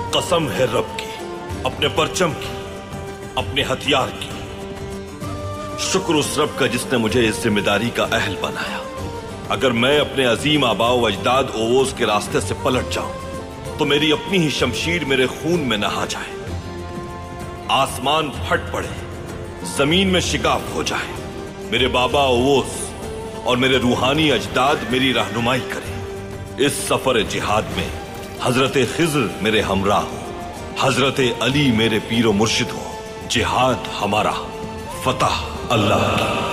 कसम है रब की, अपने परचम की, अपने हथियार की। शुक्र उस रब का जिसने मुझे इस जिम्मेदारी का अहल बनाया। अगर मैं अपने अजीम आबाओ अजदाद ओवोस के रास्ते से पलट जाऊं तो मेरी अपनी ही शमशीर मेरे खून में नहा जाए, आसमान फट पड़े, जमीन में शिकाफ हो जाए, मेरे बाबा ओवोस और मेरे रूहानी अजदाद मेरी रहनुमाई करें। इस सफर जिहाद में हजरत खिज़्र मेरे हमराह हो, हजरत अली मेरे पीरो मुर्शिद हो। जिहाद हमारा, फतह अल्लाह की।